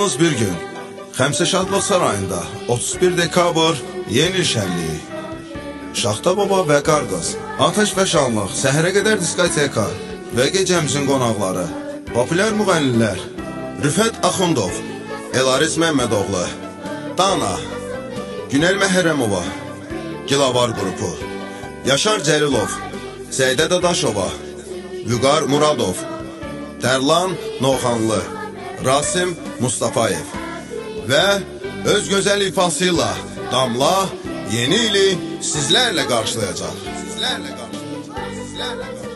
Yalnız bir gün Xəmsə Şadlıq Sarayında 31 dekabr yeni il şənliyi. Şaxta Baba və Qarqız, Atəş və Şanlıq, Səhərə qədər diskoteka və gecəmizin qonaqları, populyar müğənnilər Rüfət Axundov, Elariz Məmmədoğlu, Dana, Günel Məhrəmova, Gilavar qrupu, Yaşar Cəlilov, Seydə Dadaşova, Vüqar Muradov, Tərlan Noxanlı, Rasim Mustafayev və öz gözəl ifası ilə Damla yeni ili sizlərlə qarşılayacaq.